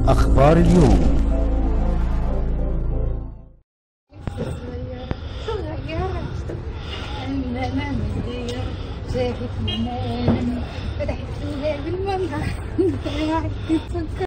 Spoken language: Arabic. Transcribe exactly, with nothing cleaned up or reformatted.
أخبار اليوم. صغيرة أنا صغيرة شافت منام فتحت له باب المنظر